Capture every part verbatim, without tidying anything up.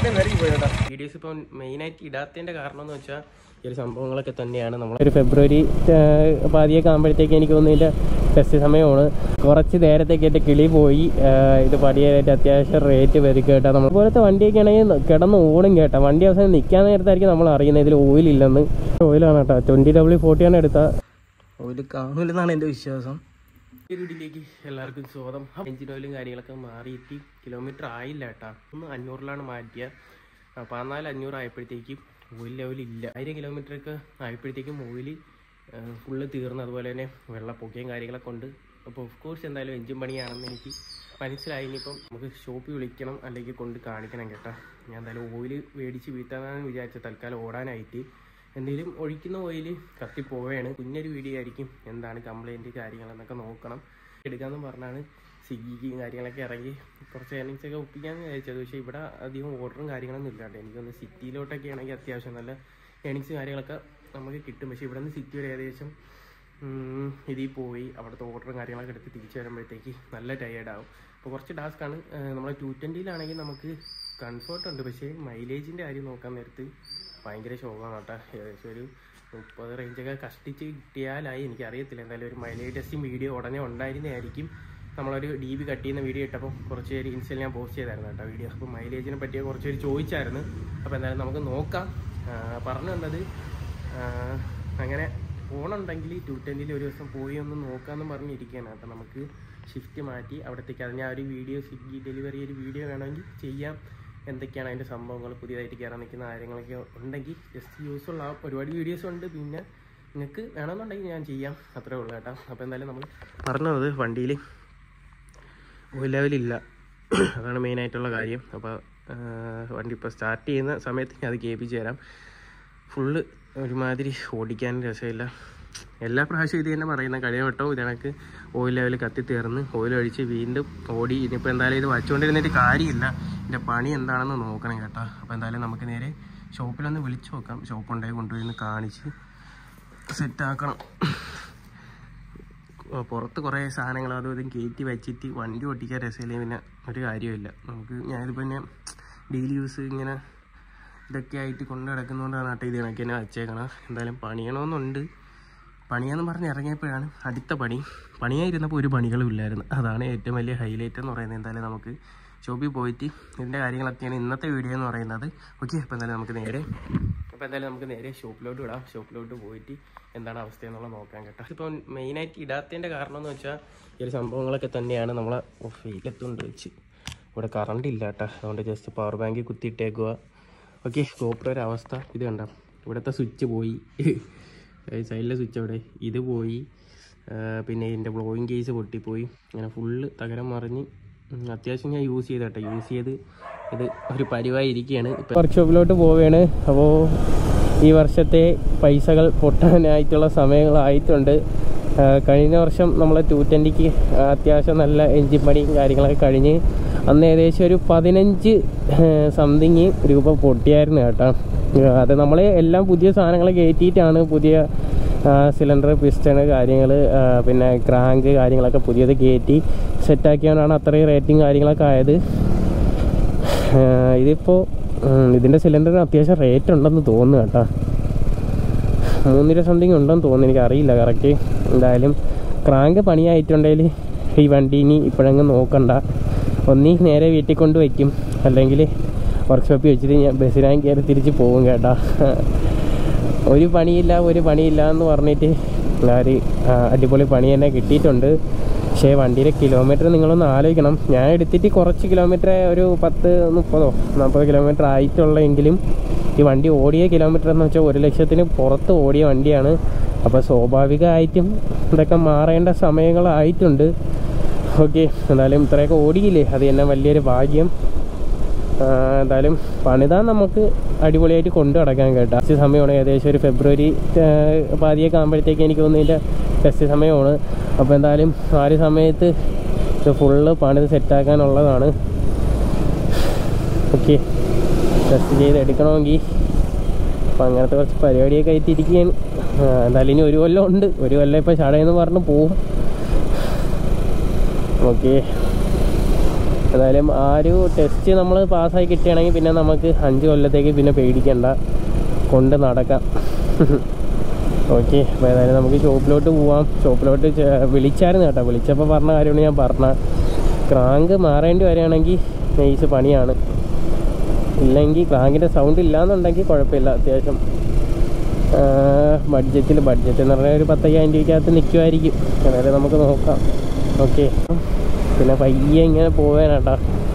Videos ഇപ്പം മെയിനായിട്ട് ഇടാത്തതിൻ്റെ കാരണം എന്ന് വെച്ചാൽ ഈ ഒരു സംഭവങ്ങളൊക്കെ തന്നെയാണ്. നമ്മൾ ഒരു ഫെബ്രുവരി പാതിയൊക്കെ ആകുമ്പോഴത്തേക്ക് എനിക്ക് തോന്നുന്നതിൻ്റെ ടെസ്റ്റ് സമയമാണ്. കുറച്ച് നേരത്തേക്ക് എൻ്റെ കിളി പോയി. ഇത് പടിയായിട്ട് അത്യാവശ്യം റേറ്റ് വരും കേട്ടോ. നമ്മൾ പോലത്തെ വണ്ടിയൊക്കെ ആണെങ്കിൽ കിടന്ന് ഓടും കേട്ടോ. വണ്ടി അവസാനം നിൽക്കാൻ നേരത്തായിരിക്കും നമ്മൾ അറിയുന്നത് ഇതിൽ ഓയിലില്ലെന്ന്. ഓയിലാണ് കേട്ടോ, ട്വൻറ്റി ഡബ്ല്യു ഫോർട്ടിയാണ് എടുത്താൽ ഓയിൽ കാണില്ലെന്നാണ് എൻ്റെ വിശ്വാസം. ഈ വീഡിയോയിലേക്ക് എല്ലാവർക്കും സ്വാഗതം. എഞ്ചിൻ ഓയിലും കാര്യങ്ങളൊക്കെ മാറിയിട്ട് കിലോമീറ്റർ ആയില്ല കേട്ടോ. ഒന്ന് അഞ്ഞൂറിലാണ് മാറ്റിയ. പതിനാല് അഞ്ഞൂറ് ആയപ്പോഴത്തേക്കും ഓയിൽ ലെവലില്ല. ആയിരം കിലോമീറ്ററൊക്കെ ആയപ്പോഴത്തേക്കും ഓയിൽ ഫുള്ള് തീർന്നു. അതുപോലെ തന്നെ വെള്ളപ്പൊക്കയും കാര്യങ്ങളൊക്കെ ഉണ്ട്. അപ്പോൾ ഓഫ് കോഴ്സ് എന്തായാലും എഞ്ചിൻ പണിയാണെന്ന് എനിക്ക് മനസ്സിലായി. ഇനിയിപ്പം നമുക്ക് ഷോപ്പിൽ വിളിക്കണം അല്ലെങ്കിൽ കൊണ്ട് കാണിക്കണം കേട്ടോ. ഞാൻ എന്തായാലും ഓയിൽ മേടിച്ച് വീട്ടാനാണ് വിചാരിച്ചത്. തൽക്കാലം ഓടാനായിട്ട് എന്തെങ്കിലും ഒഴിക്കുന്ന ഓയിൽ കത്തിപ്പോവുകയാണ്. കുഞ്ഞൊരു വീഡിയോ ആയിരിക്കും. എന്താണ് കംപ്ലൈൻറ്റ് കാര്യങ്ങളെന്നൊക്കെ നോക്കണം എടുക്കാമെന്ന് പറഞ്ഞാണ് സ്വിഗ്ഗിക്ക് കാര്യങ്ങളൊക്കെ ഇറങ്ങി കുറച്ച് ഏർണിങ്സൊക്കെ ഒപ്പിക്കാമെന്ന് വിചാരിച്ചത്. പക്ഷേ ഇവിടെ അധികം ഓർഡറും കാര്യങ്ങളൊന്നും ഇല്ലാണ്ട് എനിക്കൊന്ന് സിറ്റിയിലോട്ടൊക്കെ ആണെങ്കിൽ അത്യാവശ്യം നല്ല ഏർണിങ്സ് കാര്യങ്ങളൊക്കെ നമുക്ക് കിട്ടും. പക്ഷേ ഇവിടെ നിന്ന് സിറ്റി ഒരു ഏകദേശം ഇതിൽ പോയി അവിടുത്തെ ഓർഡറും കാര്യങ്ങളൊക്കെ എടുത്ത് തിരിച്ചു വരുമ്പോഴത്തേക്ക് നല്ല ടയേർഡാവും. അപ്പോൾ കുറച്ച് ടാസ്ക്കാണ്. നമ്മളെ ടു ട്വൻറ്റിയിലാണെങ്കിൽ നമുക്ക് കംഫർട്ട് ഉണ്ട്. പക്ഷേ മൈലേജിൻ്റെ കാര്യം നോക്കാൻ നേരത്ത് ഭയങ്കര ശോകമാണ് കേട്ടോ. ഏകദേശം ഒരു മുപ്പത് റേഞ്ചൊക്കെ കഷ്ടിച്ച് കിട്ടിയാലായി. എനിക്കറിയത്തില്ല. എന്തായാലും ഒരു മൈലേജ് ടെസ്റ്റിംഗ് വീഡിയോ ഉടനെ ഉണ്ടായിരുന്നതായിരിക്കും. നമ്മളൊരു ഡി ബി കട്ട് ചെയ്യുന്ന വീഡിയോ ഇട്ടപ്പോൾ കുറച്ച് പേര് ഇൻസ്റ്റയിൽ ഞാൻ പോസ്റ്റ് ചെയ്തായിരുന്നു കേട്ടോ വീഡിയോ. അപ്പോൾ മൈലേജിനെ പറ്റിയ കുറച്ച് പേര് ചോദിച്ചായിരുന്നു. അപ്പോൾ എന്തായാലും നമുക്ക് നോക്കാം. പറഞ്ഞു തന്നത് അങ്ങനെ ഫോണുണ്ടെങ്കിൽ ടു ടെന്നിൽ ഒരു ദിവസം പോയി ഒന്ന് നോക്കാമെന്ന് പറഞ്ഞിരിക്കുകയാണ് കേട്ടോ. നമുക്ക് ഷിഫ്റ്റ് മാറ്റി അവിടത്തേക്ക് അത് ഞാൻ ഒരു വീഡിയോ സ്വിഗ്ഗി ഡെലിവറി ഒരു വീഡിയോ വേണമെങ്കിൽ ചെയ്യാം. എന്തൊക്കെയാണ് അതിൻ്റെ സംഭവങ്ങൾ, പുതിയതായിട്ട് കയറാൻ നിൽക്കുന്ന കാര്യങ്ങളൊക്കെ ഉണ്ടെങ്കിൽ ജസ്റ്റ് യൂസ്ഫുൾ ആവും. ഒരുപാട് വീഡിയോസ് ഉണ്ട്. പിന്നെ നിങ്ങൾക്ക് വേണമെന്നുണ്ടെങ്കിൽ ഞാൻ ചെയ്യാം. അത്രേ ഉള്ളൂ കേട്ടോ. അപ്പോൾ എന്തായാലും നമ്മൾ പറഞ്ഞത് വണ്ടിയിൽ ഓയിൽ ലെവലില്ല, അതാണ് മെയിനായിട്ടുള്ള കാര്യം. അപ്പോൾ വണ്ടി ഇപ്പോൾ സ്റ്റാർട്ട് ചെയ്യുന്ന സമയത്ത് ഞാൻ അത് കേൾപ്പിച്ച് തരാം. ഫുള്ള് ഒരുമാതിരി ഓടിക്കാൻ രസമില്ല. എല്ലാ പ്രാവശ്യവും ഇത് തന്നെ പറയുന്ന കഴിയ വട്ടോ ഇത് കണക്ക് ഓയിൽ ലെവൽ കത്തി തീർന്ന് ഓയിൽ ഒഴിച്ച് വീണ്ടും ഓടി. ഇനിയിപ്പോൾ എന്തായാലും ഇത് വച്ചുകൊണ്ടിരുന്നിട്ട് കാര്യമില്ല. ഇതിൻ്റെ പണി എന്താണെന്ന് നോക്കണം കേട്ടോ. അപ്പോൾ എന്തായാലും നമുക്ക് നേരെ ഷോപ്പിലൊന്ന് വിളിച്ച് നോക്കാം. ഷോപ്പുണ്ടായി കൊണ്ടുപോയി കാണിച്ച് സെറ്റാക്കണം. പുറത്ത് കുറേ സാധനങ്ങൾ അതും ഇതും കയറ്റി വെച്ചിട്ട് വണ്ടി ഓട്ടിക്കാൻ രസമില്ലെങ്കിൽ പിന്നെ ഒരു കാര്യമില്ല നമുക്ക്. ഞാനിതിപ്പോൾ പിന്നെ ഡെയിലി യൂസ് ഇങ്ങനെ ഇതൊക്കെ ആയിട്ട് കൊണ്ട് നടക്കുന്നതുകൊണ്ടാണ് കേട്ടോ ഇത് കണക്ക് തന്നെ വച്ചേക്കണം. എന്തായാലും പണിയണമെന്നുണ്ട്. പണിയാന്ന് പറഞ്ഞ് ഇറങ്ങിയപ്പോഴാണ് അടുത്ത പണി. പണിയായിരുന്നപ്പോൾ ഒരു പണികളും ഇല്ലായിരുന്നു. അതാണ് ഏറ്റവും വലിയ ഹൈലൈറ്റ് എന്ന് പറയുന്നത്. എന്തായാലും നമുക്ക് ഷോപ്പിൽ പോയിട്ട് ഇതിൻ്റെ കാര്യങ്ങളൊക്കെയാണ് ഇന്നത്തെ വീഡിയോ എന്ന് പറയുന്നത്. ഓക്കെ, അപ്പോൾ എന്തായാലും നമുക്ക് നേരെ അപ്പോൾ എന്തായാലും നമുക്ക് നേരെ ഷോപ്പിലോട്ട് വിടാം. ഷോപ്പിലോട്ട് പോയിട്ട് എന്താണ് അവസ്ഥ എന്നുള്ളത് നോക്കാം കേട്ടോ. ഇപ്പം മെയിനായിട്ട് ഇടാത്തതിൻ്റെ കാരണം എന്ന് വെച്ചാൽ ഈ ഒരു സംഭവങ്ങളൊക്കെ തന്നെയാണ്. നമ്മളെ ഫെയിലെത്തുകൊണ്ട് വെച്ച് ഇവിടെ കറണ്ട് ഇല്ല കേട്ടോ. അതുകൊണ്ട് ജസ്റ്റ് പവർ ബാങ്കിൽ കുത്തിയിട്ടേക്കുക. ഓക്കെ, ഗോപ്രോയുടെ അവസ്ഥ ഇത് കണ്ട. ഇവിടുത്തെ സ്വിച്ച് പോയി, സൈഡിലെ സ്വിച്ച് അവിടെ ഇത് പോയി. പിന്നെ ഇതിൻ്റെ ബ്ലോയിങ് കേസ് പൊട്ടിപ്പോയി. അങ്ങനെ ഫുള്ള് തകരം മറിഞ്ഞ് അത്യാവശ്യം ഞാൻ യൂസ് ചെയ്ത് കേട്ടോ. യൂസ് ചെയ്ത് ഇത് ഒരു പരിവായി ഇരിക്കുകയാണ്. ഇപ്പോൾ വർക്ക്ഷോപ്പിലോട്ട് പോവുകയാണ്. അപ്പോൾ ഈ വർഷത്തെ പൈസകൾ പൊട്ടാനായിട്ടുള്ള സമയങ്ങളായിട്ടുണ്ട്. കഴിഞ്ഞ വർഷം നമ്മൾ ടു ട്വൻറ്റിക്ക് അത്യാവശ്യം നല്ല എൻജിൻ പണിയും കാര്യങ്ങളൊക്കെ കഴിഞ്ഞ് അന്ന് ഏകദേശം ഒരു പതിനഞ്ച് സംതിങ് രൂപ പൊട്ടിയായിരുന്നു കേട്ടോ. അത് നമ്മൾ എല്ലാം പുതിയ സാധനങ്ങൾ കയറ്റിയിട്ടാണ്. പുതിയ സിലിണ്ടർ, പിസ്റ്റൺ കാര്യങ്ങൾ, പിന്നെ ക്രാങ്ക് കാര്യങ്ങളൊക്കെ പുതിയത് കയറ്റി സെറ്റാക്കിയാണ് അത്രയും റേറ്റിംഗ് കാര്യങ്ങളൊക്കെ ആയത്. ഇതിപ്പോൾ ഇതിൻ്റെ സിലിണ്ടറിന് അത്യാവശ്യം റേറ്റ് ഉണ്ടെന്ന് തോന്നുന്നു കേട്ടോ. മൂന്നിര സംതിങ് ഉണ്ടെന്ന് തോന്നുന്നു, എനിക്കറിയില്ല കറക്റ്റ്. എന്തായാലും ക്രാങ്ക് പണിയായിട്ടുണ്ടെങ്കിൽ ഈ വണ്ടി ഇനി ഇപ്പോഴെങ്ങും നോക്കണ്ട. ഒന്നീ നേരെ വീട്ടിൽ കൊണ്ട് വയ്ക്കും, അല്ലെങ്കിൽ വർക്ക്ഷോപ്പിൽ വെച്ചിട്ട് ഞാൻ ബസ്സിനായി കയറി തിരിച്ച് പോകും കേട്ടോ. ഒരു പണിയില്ല ഒരു പണിയില്ല എന്ന് പറഞ്ഞിട്ട് ഒരു അടിപൊളി പണി തന്നെ കിട്ടിയിട്ടുണ്ട്. പക്ഷേ വണ്ടിയുടെ കിലോമീറ്റർ നിങ്ങളൊന്ന് ആലോചിക്കണം. ഞാൻ എടുത്തിട്ട് കുറച്ച് കിലോമീറ്റർ ഒരു പത്ത് മുപ്പതോ നാൽപ്പത് കിലോമീറ്റർ ആയിട്ടുള്ളെങ്കിലും ഈ വണ്ടി ഓടിയ കിലോമീറ്റർ എന്ന് വെച്ചാൽ ഒരു ലക്ഷത്തിന് പുറത്ത് ഓടിയ വണ്ടിയാണ്. അപ്പോൾ സ്വാഭാവികമായിട്ടും ഇതൊക്കെ മാറേണ്ട സമയങ്ങളായിട്ടുണ്ട്. ഓക്കെ, എന്തായാലും ഇത്രയൊക്കെ ഓടിയില്ലേ, അത് തന്നെ വലിയൊരു ഭാഗ്യം. എന്തായാലും പണിതാൻ നമുക്ക് അടിപൊളിയായിട്ട് കൊണ്ടു നടക്കാൻ കേട്ടോ. ടെസ്റ്റ് സമയമാണ്. ഏകദേശം ഒരു ഫെബ്രുവരി പാതിയൊക്കെ ആകുമ്പോഴത്തേക്ക് എനിക്ക് തോന്നുന്നതിൻ്റെ ടെസ്റ്റ് സമയമാണ്. അപ്പോൾ എന്തായാലും ആ ഒരു സമയത്ത് ഇത് ഫുള്ള് പണിത് സെറ്റാക്കാനുള്ളതാണ്. ഓക്കെ, ടെസ്റ്റ് ചെയ്ത് എടുക്കണമെങ്കിൽ അപ്പം അങ്ങനത്തെ കുറച്ച് പരിപാടിയൊക്കെ ആയിട്ടിരിക്കുകയാണ്. എന്തായാലും ഇനി ഒരു കൊല്ലം ഉണ്ട്. ഒരു കൊല്ലം ഇപ്പോൾ ചടയെന്ന് പറഞ്ഞ് പോവും. ഓക്കെ, എന്തായാലും ആ ഒരു ടെസ്റ്റ് നമ്മൾ പാസ്സായി കിട്ടുകയാണെങ്കിൽ പിന്നെ നമുക്ക് അഞ്ച് കൊല്ലത്തേക്ക് പിന്നെ പേടിക്കണ്ട, കൊണ്ട് നടക്കാം. ഓക്കെ, അപ്പോൾ ഏതായാലും നമുക്ക് ഷോപ്പിലോട്ട് പോവാം. ഷോപ്പിലോട്ട് വിളിച്ചായിരുന്നു കേട്ടോ. വിളിച്ചപ്പോൾ പറഞ്ഞ കാര്യമാണ് ഞാൻ പറഞ്ഞ. ക്രാങ്ക് മാറേണ്ടി വരികയാണെങ്കിൽ നൈസ് പണിയാണ്. ഇല്ലെങ്കിൽ ക്രാങ്കിൻ്റെ സൗണ്ട് ഇല്ലയെന്നുണ്ടെങ്കിൽ കുഴപ്പമില്ല. അത്യാവശ്യം ബഡ്ജറ്റിൽ ബഡ്ജറ്റ് എന്ന് പറഞ്ഞാൽ ഒരു പത്തയ്യായിരം രൂപയ്ക്കകത്ത് നിൽക്കുമായിരിക്കും. അതായത് നമുക്ക് നോക്കാം. ഓക്കെ, പിന്നെ പയ്യെ ഇങ്ങനെ പോകാനാട്ടാ.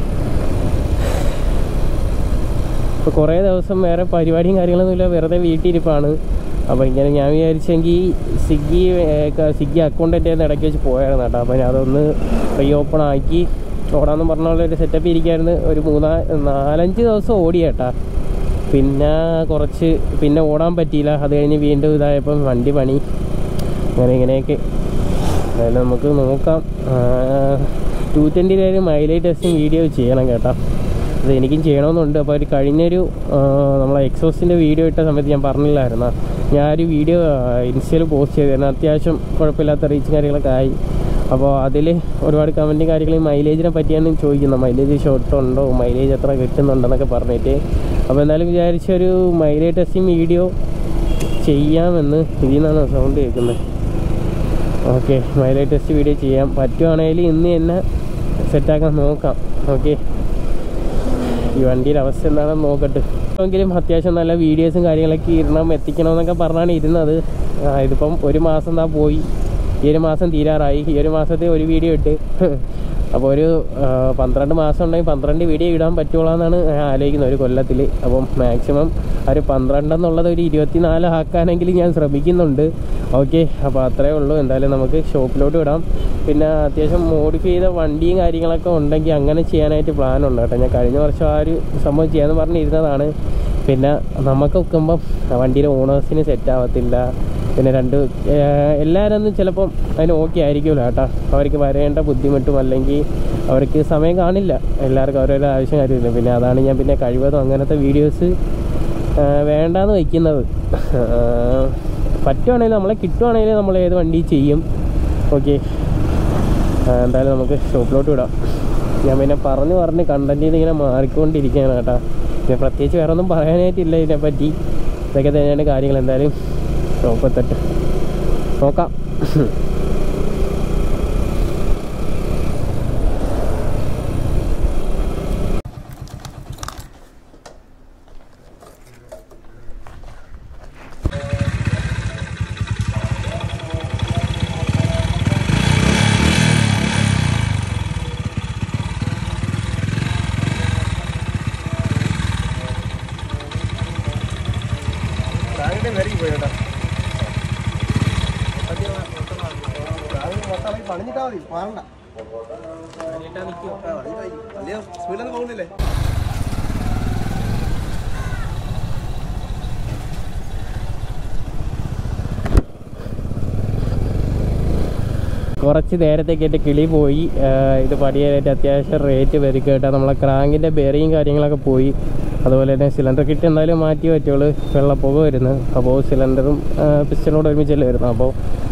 ഇപ്പോൾ കുറേ ദിവസം വേറെ പരിപാടിയും കാര്യങ്ങളൊന്നുമില്ല, വെറുതെ വീട്ടിലിരിപ്പാണ്. അപ്പോൾ ഇങ്ങനെ ഞാൻ വിചാരിച്ചെങ്കിൽ സ്വിഗ്ഗി സ്വിഗ്ഗി അക്കൗണ്ട് എൻ്റെ ഇടയ്ക്ക് വെച്ച് പോയായിരുന്നു കേട്ടോ. അപ്പോൾ ഞാൻ അതൊന്ന് റീ ഓപ്പൺ ആക്കി ഓടാമെന്ന് പറഞ്ഞുള്ളൊരു സെറ്റപ്പ് ഇരിക്കായിരുന്നു. ഒരു മൂന്നാ നാലഞ്ച് ദിവസം ഓടി കേട്ടാ. പിന്നെ കുറച്ച് പിന്നെ ഓടാൻ പറ്റിയില്ല. അത് കഴിഞ്ഞ് വീണ്ടും ഇതായപ്പം വണ്ടി പണി, അങ്ങനെ ഇങ്ങനെയൊക്കെ. അതായത് നമുക്ക് നോക്കാം. ടു ട്വൻറ്റിയിലൊരു മൈലേജ് ടെസ്റ്റിംഗ് വീഡിയോ ചെയ്യണം കേട്ടോ. അത് എനിക്കും ചെയ്യണമെന്നുണ്ട്. അപ്പോൾ ഒരു കഴിഞ്ഞൊരു നമ്മളെ എക്സോസിൻ്റെ വീഡിയോ ഇട്ട സമയത്ത് ഞാൻ പറഞ്ഞില്ലായിരുന്നു, ഞാനൊരു വീഡിയോ ഇൻസ്റ്റയിൽ പോസ്റ്റ് ചെയ്തിരുന്നു. അത്യാവശ്യം കുഴപ്പമില്ലാത്ത റീച്ചും കാര്യങ്ങളൊക്കെ ആയി. അപ്പോൾ അതിൽ ഒരുപാട് കമൻറ്റും കാര്യങ്ങളും മൈലേജിനെ പറ്റിയാണ് ചോദിക്കുന്നത്. മൈലേജ് ഷോർട്ടുണ്ടോ, മൈലേജ് എത്ര കിട്ടുന്നുണ്ടെന്നൊക്കെ പറഞ്ഞിട്ട്. അപ്പോൾ എന്തായാലും വിചാരിച്ചൊരു മൈലേജ് ടെസ്റ്റിംഗ് വീഡിയോ ചെയ്യാമെന്ന്. ഇതിൽ നിന്നാണ് സൗണ്ട് കേൾക്കുന്നത്. ഓക്കെ, മൈലേജ് ടെസ്റ്റ് വീഡിയോ ചെയ്യാം. പറ്റുവാണെങ്കിൽ ഇന്ന് തന്നെ സെറ്റാക്കാൻ നോക്കാം. ഓക്കെ, ഈ വണ്ടിയുടെ അവസ്ഥ എന്താണെന്ന് നോക്കട്ടെ. എങ്കിലും അത്യാവശ്യം നല്ല വീഡിയോസും കാര്യങ്ങളൊക്കെ ഇടണം, എത്തിക്കണമെന്നൊക്കെ പറഞ്ഞാണ് ഇരുന്നത്. ഇതിപ്പം ഒരു മാസം എന്താ പോയി, ഈ ഒരു മാസം തീരാറായി. ഈ ഒരു മാസത്തെ ഒരു വീഡിയോ ഇട്ട് അപ്പോൾ ഒരു പന്ത്രണ്ട് മാസം ഉണ്ടെങ്കിൽ പന്ത്രണ്ട് വീഡിയോ ഇടാൻ പറ്റുള്ളൂ എന്നാണ് ഞാൻ ആലോചിക്കുന്നത് ഒരു കൊല്ലത്തിൽ. അപ്പം മാക്സിമം ഒരു പന്ത്രണ്ടെന്നുള്ളത് ഒരു ഇരുപത്തിനാല് ആക്കാനെങ്കിലും ഞാൻ ശ്രമിക്കുന്നുണ്ട്. ഓക്കെ, അപ്പോൾ അത്രയേ ഉള്ളൂ. എന്തായാലും നമുക്ക് ഷോപ്പിലോട്ട് വിടാം. പിന്നെ അത്യാവശ്യം മോഡിഫൈ ചെയ്ത വണ്ടിയും കാര്യങ്ങളൊക്കെ ഉണ്ടെങ്കിൽ അങ്ങനെ ചെയ്യാനായിട്ട് പ്ലാനുണ്ട് കേട്ടോ. ഞാൻ കഴിഞ്ഞ വർഷം ആ ഒരു സംഭവം ചെയ്യാമെന്ന് പറഞ്ഞിരുന്നതാണ്. പിന്നെ നമുക്ക് വെക്കുമ്പം വണ്ടിയുടെ ഓണേഴ്സിന് സെറ്റാവത്തില്ല. പിന്നെ രണ്ട് എല്ലാവരൊന്നും ചിലപ്പം അതിന് ഓക്കെ ആയിരിക്കുമല്ലോ കേട്ടോ. അവർക്ക് വരേണ്ട ബുദ്ധിമുട്ടും അല്ലെങ്കിൽ അവർക്ക് സമയം കാണില്ല. എല്ലാവർക്കും ഓരോരോ ആവശ്യം കാര്യമില്ല. പിന്നെ അതാണ് ഞാൻ പിന്നെ കഴിവതും അങ്ങനത്തെ വീഡിയോസ് വേണ്ടാന്ന് വയ്ക്കുന്നത്. പറ്റുവാണെങ്കിൽ നമ്മളെ കിട്ടുവാണെങ്കിൽ നമ്മൾ ഏത് വണ്ടി ചെയ്യും. ഓക്കെ, എന്തായാലും നമുക്ക് ഷോപ്പിലോട്ട് വിടാം. ഞാൻ പിന്നെ പറഞ്ഞു പറഞ്ഞ് കണ്ടൻറ്റിൽ നിന്ന് ഇങ്ങനെ മാറിക്കൊണ്ടിരിക്കുകയാണ് കേട്ടോ. പിന്നെ പ്രത്യേകിച്ച് വേറെ ഒന്നും പറയാനായിട്ടില്ല ഇതിനെപ്പറ്റി. ഇതൊക്കെ തന്നെയാണ് കാര്യങ്ങൾ. എന്തായാലും ഷോപ്പെത്തിട്ട് നോക്കാം. പണിഞ്ഞിട്ടാ മതി, മാറണ്ട. വലിയ സ്പീഡൊന്നും പോകുന്നില്ലേ? കുറച്ച് നേരത്തേക്ക് എൻ്റെ കിളി പോയി. ഇത് പടിയാനായിട്ട് അത്യാവശ്യം റേറ്റ് വരും കേട്ടോ. നമ്മളെ ക്രാങ്കിൻ്റെ ബെറിയും കാര്യങ്ങളൊക്കെ പോയി. അതുപോലെ തന്നെ സിലിണ്ടർ കിറ്റ് എന്തായാലും മാറ്റി പറ്റുള്ളൂ, വെള്ളപ്പുക വരുന്നത്. അപ്പോൾ സിലിണ്ടറും പിസ്റ്റനോട് ഒരുമിച്ചല്ലേ വരുന്നത്. അപ്പോൾ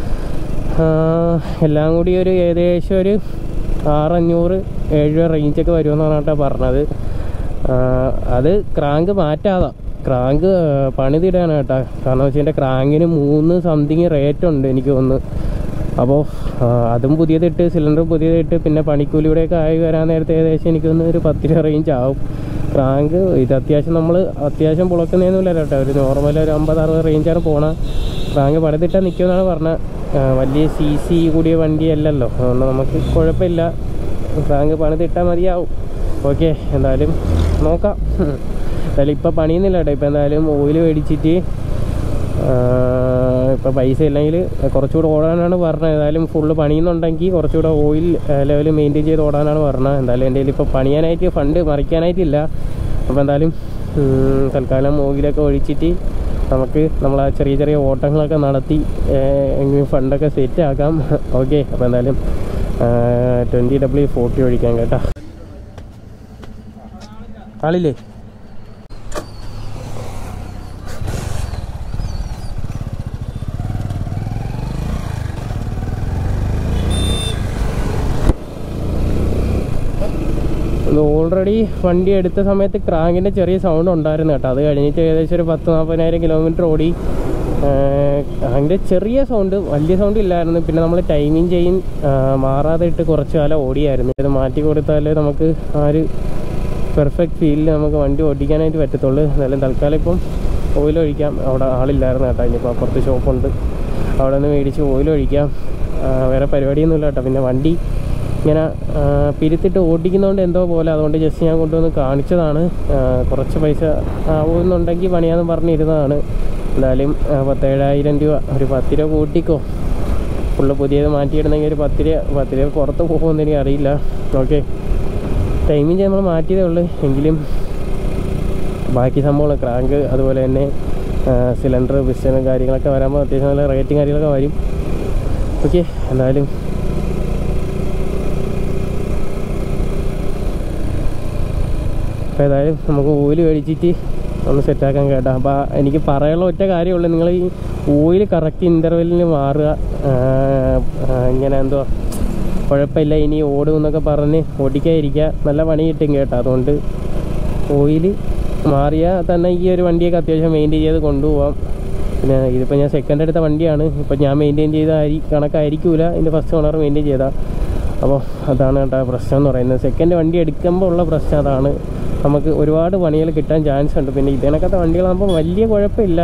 എല്ലാം കൂടി ഒരു ഏകദേശം ഒരു ആറഞ്ഞൂറ് ഏഴ് രൂപ റേഞ്ചൊക്കെ വരുമെന്നാണ് കേട്ടോ പറഞ്ഞത്. അത് ക്രാങ്ക് മാറ്റാതാ, ക്രാങ്ക് പണിതിടാണ് കേട്ടോ. കാരണം വെച്ചാൽ എൻ്റെ ക്രാങ്കിന് മൂന്ന് സംതിങ് റേറ്റ് ഉണ്ട് എനിക്ക് തോന്നുന്നു. അപ്പോൾ അതും പുതിയതിട്ട് സിലിണ്ടറും പുതിയതിട്ട് പിന്നെ പണിക്കൂലിയുടെയൊക്കെ ആയി വരാൻ നേരത്തെ ഏകദേശം എനിക്കൊന്ന് ഒരു പത്ത് രൂപ റേഞ്ച് ആവും. ക്രാങ്ക് ഇത് അത്യാവശ്യം നമ്മൾ അത്യാവശ്യം പുളക്കുന്നതൊന്നുമില്ല കേട്ടോ. ഒരു നോർമൽ ഒരു അമ്പത് അറുപത് റേഞ്ചാണ് പോകണം. ക്രാങ്ക് പണിതിട്ടാൽ നിൽക്കുമെന്നാണ് പറഞ്ഞത്. വലിയ സി സി കൂടിയ വണ്ടിയല്ലല്ലോ, അതുകൊണ്ട് നമുക്ക് കുഴപ്പമില്ല. ക്രാങ്ക് പണിതിട്ടാൽ മതിയാവും. ഓക്കെ, എന്തായാലും നോക്കാം. എന്തായാലും ഇപ്പം പണിയുന്നില്ല കേട്ടോ. ഇപ്പം എന്തായാലും ഓയിൽ മേടിച്ചിട്ട് ഇപ്പോൾ പൈസ ഇല്ലെങ്കിൽ കുറച്ചുകൂടെ ഓടാനാണ് പറഞ്ഞത്. ഏതായാലും ഫുള്ള് പണിയുന്നുണ്ടെങ്കിൽ കുറച്ചുകൂടെ ഓയിൽ ലെവൽ മെയിൻറ്റെയിൻ ചെയ്ത് ഓടാനാണ് പറഞ്ഞത്. എന്തായാലും എൻ്റെ കയ്യിൽ ഇപ്പോൾ പണിയാനായിട്ട് ഫണ്ട് മറിക്കാനായിട്ടില്ല. അപ്പോൾ എന്തായാലും തൽക്കാലം ഓയിലൊക്കെ ഒഴിച്ചിട്ട് നമുക്ക് നമ്മളാ ചെറിയ ചെറിയ ഓട്ടങ്ങളൊക്കെ നടത്തി എങ്കിലും ഫണ്ടൊക്കെ സെറ്റ് ആക്കാം. ഓക്കെ, അപ്പോൾ എന്തായാലും ട്വൻറ്റി ഡബ്ല്യു ഫോർട്ടി ഒഴിക്കാം കേട്ടോ. ആളില്ലേ? ഓൾറെഡി വണ്ടി എടുത്ത സമയത്ത് ക്രാങ്കിൻ്റെ ചെറിയ സൗണ്ട് ഉണ്ടായിരുന്നു കേട്ടോ. അത് കഴിഞ്ഞിട്ട് ഏകദേശം ഒരു പത്ത് നാൽപ്പതിനായിരം കിലോമീറ്റർ ഓടി. അതിൻ്റെ ചെറിയ സൗണ്ട്, വലിയ സൗണ്ട് ഇല്ലായിരുന്നു. പിന്നെ നമ്മൾ ടൈമിങ് ചെയിൻ മാറാതെ ഇട്ട് കുറച്ച് കാലം ഓടിയായിരുന്നു. ഇത് മാറ്റി കൊടുത്താലേ നമുക്ക് ആ ഒരു പെർഫെക്റ്റ് ഫീലിൽ നമുക്ക് വണ്ടി ഓടിക്കാനായിട്ട് പറ്റത്തുള്ളൂ. എന്നാലും തൽക്കാലം ഇപ്പം ഓയിൽ ഒഴിക്കാം. അവിടെ ആളില്ലായിരുന്നു കേട്ടോ. ഇനിയിപ്പോൾ അപ്പുറത്ത് ഷോപ്പുണ്ട്, അവിടെ നിന്ന് മേടിച്ച് ഓയിൽ ഒഴിക്കാം. വേറെ പരിപാടിയൊന്നുമില്ല കേട്ടോ. പിന്നെ വണ്ടി ഇങ്ങനെ പിരുത്തിട്ട് ഓടിക്കുന്നതുകൊണ്ട് എന്തോ പോലെ, അതുകൊണ്ട് ജസ്റ്റ് ഞാൻ കൊണ്ടുവന്ന് കാണിച്ചതാണ്. കുറച്ച് പൈസ ആവുമെന്നുണ്ടെങ്കിൽ പണിയാന്ന് പറഞ്ഞിരുന്നതാണ്. എന്തായാലും പത്തേഴായിരം രൂപ, ഒരു പത്ത് രൂപ കൂട്ടിക്കോ. ഫുള്ള് പുതിയത് മാറ്റിയിടുന്നെങ്കിൽ ഒരു പത്ത് രൂപ പത്ത് രൂപ പുറത്ത് പോകുമെന്ന് എനിക്ക് അറിയില്ല. ഓക്കെ, ടൈമിങ് നമ്മൾ മാറ്റിയതേ ഉള്ളൂ. എങ്കിലും ബാക്കി സംഭവങ്ങൾ ക്രാങ്ക് അതുപോലെ തന്നെ സിലിണ്ടർ പിസ്റ്റനും കാര്യങ്ങളൊക്കെ വരുമ്പോൾ അത്യാവശ്യം നല്ല റേറ്റും കാര്യങ്ങളൊക്കെ വരും. ഓക്കെ, എന്തായാലും അപ്പോൾ ഏതായാലും നമുക്ക് ഓയിൽ മേടിച്ചിട്ട് ഒന്ന് സെറ്റാക്കാൻ കേട്ടോ. അപ്പോൾ എനിക്ക് പറയാനുള്ള ഒറ്റ കാര്യമുള്ളൂ, നിങ്ങൾ ഈ ഓയിൽ കറക്റ്റ് ഇൻ്റർവെല്ലിന് മാറുക. ഇങ്ങനെ എന്തോ കുഴപ്പമില്ല ഇനി ഓടും എന്നൊക്കെ പറഞ്ഞ് ഓടിക്കാതിരിക്കുക, നല്ല പണി കിട്ടും കേട്ടോ. അതുകൊണ്ട് ഓയിൽ മാറിയാൽ തന്നെ ഈ ഒരു വണ്ടിയൊക്കെ അത്യാവശ്യം മെയിൻറ്റെയിൻ ചെയ്ത് കൊണ്ടുപോകാം. പിന്നെ ഇതിപ്പോൾ ഞാൻ സെക്കൻഡ് എടുത്ത വണ്ടിയാണ്. ഇപ്പോൾ ഞാൻ മെയിൻറ്റെയിൻ ചെയ്ത അരി കണക്കായിരിക്കില്ല ഇതിൻ്റെ ഫസ്റ്റ് ഓണർ മെയിൻറ്റെയിൻ ചെയ്താൽ. അപ്പോൾ അതാണ് കേട്ടോ പ്രശ്നം എന്ന് പറയുന്നത്. സെക്കൻഡ് വണ്ടി എടുക്കുമ്പോൾ ഉള്ള പ്രശ്നം അതാണ്. നമുക്ക് ഒരുപാട് പണികൾ കിട്ടാൻ ചാൻസ് ഉണ്ട്. പിന്നെ ഇതിനകത്തെ വണ്ടികളാകുമ്പോൾ വലിയ കുഴപ്പമില്ല,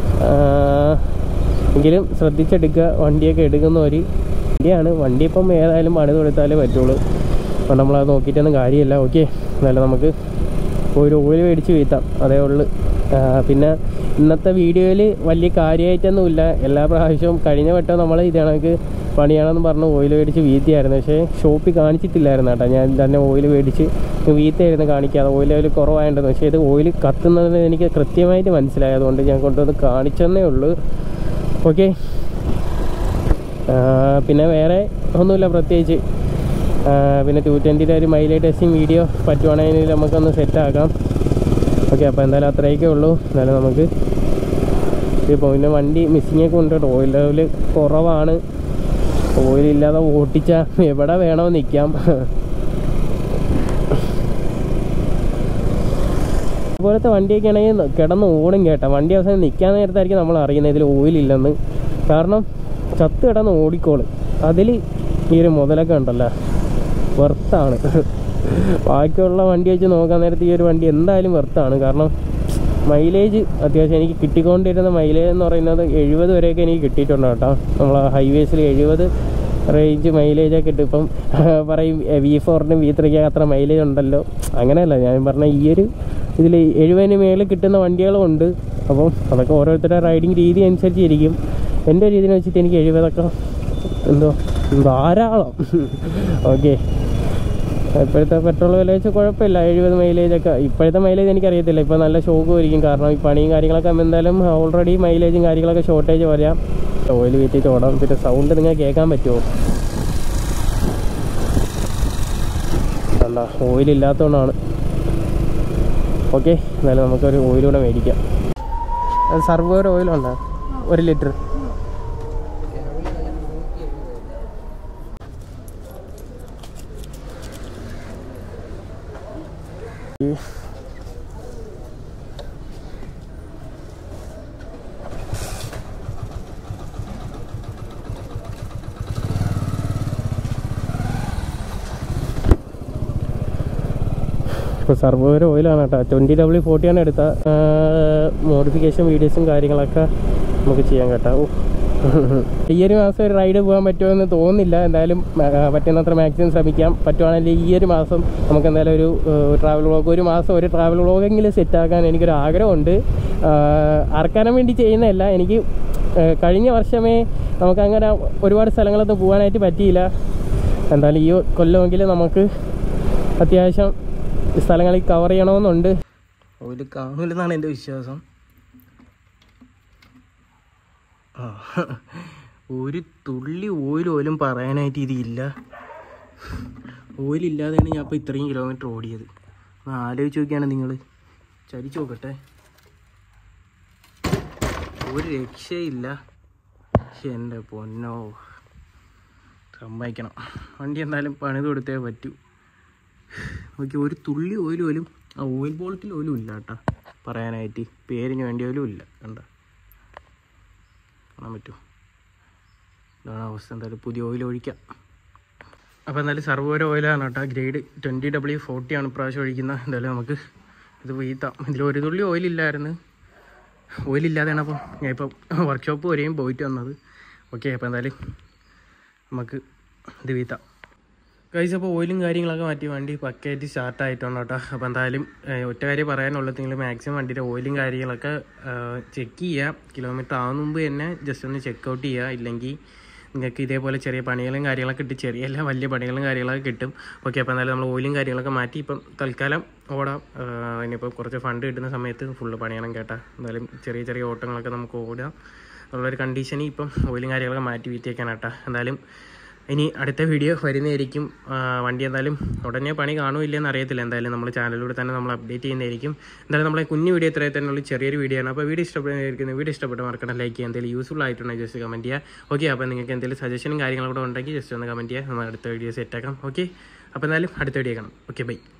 എങ്കിലും ശ്രദ്ധിച്ചെടുക്കുക. വണ്ടിയൊക്കെ എടുക്കുന്ന ഒരു വണ്ടിയാണ്. വണ്ടി ഇപ്പം ഏതായാലും പണിത് കൊടുത്താലേ പറ്റുള്ളൂ. അപ്പം നമ്മളത് നോക്കിയിട്ടൊന്നും കാര്യമില്ല. ഓക്കെ, എന്നാലും നമുക്ക് ഒരു ഓയിൽ മേടിച്ച് വീഴ്ത്താം, അതേ ഉള്ളു. പിന്നെ ഇന്നത്തെ വീഡിയോയിൽ വലിയ കാര്യമായിട്ടൊന്നുമില്ല. എല്ലാ പ്രാവശ്യവും കഴിഞ്ഞ വട്ടം നമ്മൾ ഇത് കണക്ക് പണിയാണെന്ന് പറഞ്ഞ് ഓയിൽ മേടിച്ച് വീഴ്ത്തിയായിരുന്നു. പക്ഷേ ഷോപ്പിൽ കാണിച്ചിട്ടില്ലായിരുന്നു കേട്ടോ. ഞാൻ തന്നെ ഓയിൽ മേടിച്ച് വീഴ്ത്തായിരുന്നു കാണിക്കാതെ, ഓയിൽ അതിൽ കുറവായിട്ടുണ്ടെന്ന്. പക്ഷേ ഇത് ഓയിൽ കത്തുന്നതിന് എനിക്ക് കൃത്യമായിട്ട് മനസ്സിലായതുകൊണ്ട് ഞാൻ കൊണ്ടുവന്ന് കാണിച്ചെന്നേ ഉള്ളൂ. ഓക്കെ, പിന്നെ വേറെ ഒന്നുമില്ല പ്രത്യേകിച്ച്. പിന്നെ ടു ട്വൻറ്റിയുടെ ഒരു മൈലേജ് ടെസ്റ്റിംഗ് വീഡിയോ പറ്റുവാണെങ്കിൽ നമുക്കൊന്ന് സെറ്റാക്കാം. ഓക്കെ, അപ്പോൾ എന്തായാലും അത്രയൊക്കെ ഉള്ളൂ. എന്നാലും നമുക്ക് ഇപ്പോൾ പിന്നെ വണ്ടി മിസ്സിങ്ങൊക്കെ ഉണ്ട് കേട്ടോ. ഓയിൽ ലെവൽ കുറവാണ്. ഓയിലില്ലാതെ ഓട്ടിച്ചാൽ എവിടെ വേണോ നിൽക്കാം. അതുപോലത്തെ വണ്ടിയൊക്കെ ആണെങ്കിൽ കിടന്ന് ഓടും കേട്ടോ. വണ്ടി അവസാനം നിൽക്കാൻ നേരത്തായിരിക്കും നമ്മൾ അറിയുന്നത് ഇതിൽ ഓയിലില്ലെന്ന്. കാരണം ചത്ത് കിടന്ന് ഓടിക്കോളും. അതിൽ ഈ ഒരു മുതലൊക്കെ ഉണ്ടല്ലോ, വെർത്താണ്. ബാക്കിയുള്ള വണ്ടി വെച്ച് നോക്കാൻ നേരത്ത് ഈ ഒരു വണ്ടി എന്തായാലും വെർത്താണ്. കാരണം മൈലേജ് അത്യാവശ്യം എനിക്ക് കിട്ടിക്കൊണ്ടിരുന്ന മൈലേജ് എന്ന് പറയുന്നത് എഴുപത് വരെയൊക്കെ എനിക്ക് കിട്ടിയിട്ടുണ്ട് കേട്ടോ. നമ്മൾ ഹൈവേസിൽ എഴുപത് റേഞ്ച് മൈലേജൊക്കെ കിട്ടും. ഇപ്പം പറയും വി ഫോറിനും വി ത്രീക്ക് അത്ര മൈലേജ് ഉണ്ടല്ലോ. അങ്ങനെയല്ല ഞാൻ പറഞ്ഞ, ഈ ഒരു ഇതിൽ എഴുപതിന് മേളിൽ കിട്ടുന്ന വണ്ടികളും ഉണ്ട്. അപ്പം അതൊക്കെ ഓരോരുത്തരുടെ റൈഡിങ് രീതി അനുസരിച്ചിരിക്കും. എൻ്റെ രീതിയിൽ വെച്ചിട്ട് എനിക്ക് എഴുപതൊക്കെ എന്തോ ധാരാളം. ഓക്കെ, ഇപ്പോഴത്തെ പെട്രോൾ വില വെച്ച് കുഴപ്പമില്ല. എഴുപത് മൈലേജൊക്കെ ഇപ്പോഴത്തെ മൈലേജ് എനിക്കറിയത്തില്ല. ഇപ്പോൾ നല്ല ഷോക്ക് ആയിരിക്കും. കാരണം ഈ പണിയും കാര്യങ്ങളൊക്കെ എന്തായാലും ഓൾറെഡി മൈലേജും കാര്യങ്ങളൊക്കെ ഷോർട്ടേജ് വരാം. ഓയിൽ വീട്ടിട്ട് ഓടാം. പിന്നെ സൗണ്ട് നിങ്ങൾ കേൾക്കാൻ പറ്റുമോ? അല്ല, ഓയിലില്ലാത്തതുകൊണ്ടാണ്. ഓക്കെ, എന്നാലും നമുക്കൊരു ഓയിലൂടെ മേടിക്കാം. സർവോർ ഓയിലുണ്ടോ? ഒരു ലിറ്റർ. ഇപ്പോൾ സർവോർ ഓയിലാണ് കേട്ടോ. ട്വൻറ്റി ഡബ്ല്യു ഫോർട്ടിയാണ് എടുത്ത. മോഡിഫിക്കേഷൻ വീഡിയോസും കാര്യങ്ങളൊക്കെ നമുക്ക് ചെയ്യാൻ കേട്ടോ. ഈ ഒരു മാസം ഒരു റൈഡ് പോകാൻ പറ്റുമെന്ന് തോന്നുന്നില്ല. എന്തായാലും പറ്റുന്നത്ര മാക്സിമം ശ്രമിക്കാം. പറ്റുവാണെങ്കിൽ ഈ ഒരു മാസം നമുക്ക് എന്തായാലും ഒരു ട്രാവൽ വ്ളോഗ്, ഒരു മാസം ഒരു ട്രാവൽ വ്ളോഗെങ്കിലും സെറ്റാക്കാൻ എനിക്കൊരു ആഗ്രഹമുണ്ട്. അറക്കാനും വേണ്ടി ചെയ്യുന്നതല്ല, എനിക്ക് കഴിഞ്ഞ വർഷമേ നമുക്കങ്ങനെ ഒരുപാട് സ്ഥലങ്ങളൊന്നും പോകാനായിട്ട് പറ്റിയില്ല. എന്തായാലും ഈ കൊല്ലമെങ്കിലും നമുക്ക് അത്യാവശ്യം സ്ഥലങ്ങളിൽ കവർ ചെയ്യണമെന്നുണ്ട്. ഓയിൽ കാണില്ലെന്നാണ് എൻ്റെ വിശ്വാസം. ആ, ഒരു തുള്ളി ഓയിൽ പോലും പറയാനായിട്ട് ഇതില്ല. ഓയിലില്ലാതെയാണ് ഞാൻ ഇപ്പോൾ ഇത്രയും കിലോമീറ്റർ ഓടിയത്. ആലോചിച്ച് നോക്കിയാണ് നിങ്ങൾ, ചരിച്ച് നോക്കട്ടെ. ഒരു രക്ഷയില്ല. എൻ്റെ പൊന്നോ, സമ്മതിക്കണം. വണ്ടി എന്തായാലും പണിത് കൊടുത്തേ പറ്റൂ. നോക്കി ഒരു തുള്ളി ഓയിൽ പോലും ആ ഓയിൽ ബോട്ടിൽ പോലും ഇല്ല കേട്ടോ പറയാനായിട്ട്, പേരിന് വേണ്ടി പോലും ഇല്ല. കണ്ട കാണാൻ പറ്റുമോ? ഇതാണ് അവസ്ഥ. എന്തായാലും പുതിയ ഓയിൽ ഒഴിക്കാം. അപ്പോൾ എന്തായാലും സർവോര ഓയിലാണ് കേട്ടോ, ഗ്രേഡ് ട്വൻറ്റി ഡബ്ല്യു ഫോർട്ടി ആണ് ഇപ്രാവശ്യം ഒഴിക്കുന്നത്. എന്തായാലും നമുക്ക് ഇത് വീഴ്ത്താം. ഇതിൽ ഒരു തുള്ളി ഓയിലില്ലായിരുന്നു, ഓയിലില്ലാതെയാണ് അപ്പം ഞാൻ ഇപ്പം വർക്ക്ഷോപ്പ് വരെയും പോയിട്ട് വന്നത്. ഓക്കെ, അപ്പോൾ എന്തായാലും നമുക്ക് ഇത് വീഴ്ത്താം. ഗൈസ്, അപ്പോൾ ഓയിലും കാര്യങ്ങളൊക്കെ മാറ്റി വണ്ടി പക്കയായിട്ട് സ്റ്റാർട്ടായിട്ടുണ്ട് കേട്ടോ. അപ്പോൾ എന്തായാലും ഒറ്റ കാര്യം പറയാനുള്ളത്, നിങ്ങൾ മാക്സിമം വണ്ടിയുടെ ഓയിലും കാര്യങ്ങളൊക്കെ ചെക്ക് ചെയ്യുക. കിലോമീറ്റർ ആവുന്ന മുമ്പ് തന്നെ ജസ്റ്റ് ഒന്ന് ചെക്ക് ഔട്ട് ചെയ്യുക. ഇല്ലെങ്കിൽ നിങ്ങൾക്ക് ഇതേപോലെ ചെറിയ പണികളും കാര്യങ്ങളൊക്കെ കിട്ടും, ചെറിയ അല്ല വലിയ പണികളും കാര്യങ്ങളൊക്കെ കിട്ടും. ഓക്കെ, അപ്പോൾ എന്തായാലും നമ്മൾ ഓയിലും കാര്യങ്ങളൊക്കെ മാറ്റി ഇപ്പം തൽക്കാലം ഓടാം. ഇനിയിപ്പോൾ കുറച്ച് ഫണ്ട് കിട്ടുന്ന സമയത്ത് ഫുള്ള് പണിയണം കേട്ടോ. എന്തായാലും ചെറിയ ചെറിയ ഓട്ടങ്ങളൊക്കെ നമുക്ക് ഓടാം എന്നുള്ളൊരു കണ്ടീഷനിൽ ഇപ്പം ഓയിലും കാര്യങ്ങളൊക്കെ മാറ്റി വീട്ടിയേക്കാണ് കേട്ടോ. എന്തായാലും ഇനി അടുത്ത വീഡിയോ വരുന്നതായിരിക്കും. വണ്ടി എന്തായാലും ഉടനെ പണി കാണുമില്ലെന്ന് അറിയത്തില്ല. എന്തായാലും നമ്മൾ ചാനലിലൂടെ തന്നെ നമ്മൾ അപ്ഡേറ്റ് ചെയ്യുന്നതായിരിക്കും. എന്തായാലും നമ്മളെ കുഞ്ഞു വീഡിയോ ഇത്രയും തന്നെയുള്ള ചെറിയൊരു വീഡിയോ ആണ്. അപ്പോൾ വീഡിയോ ഇഷ്ടപ്പെടുന്നതായിരിക്കും. വീഡിയോ ഇഷ്ടപ്പെട്ട മറക്കണം ലൈക്ക് ചെയ്യുക. എന്തെങ്കിലും യൂസ്ഫുൾ ആയിട്ടുണ്ടെങ്കിൽ ജസ്റ്റ് കമൻറ്റ് ചെയ്യുക. ഓക്കെ, അപ്പോൾ നിങ്ങൾക്ക് എന്തെങ്കിലും സജഷനും കാര്യങ്ങളും കൂടെ ഉണ്ടെങ്കിൽ ജസ്റ്റ് ഒന്ന് കമൻറ്റ് ചെയ്യുക. നമ്മൾ അടുത്ത വീഡിയോ സെറ്റാക്കാം. ഓക്കെ, അപ്പോൾ എന്തായാലും അടുത്ത വീഡിയോ കാണാം. Okay, by.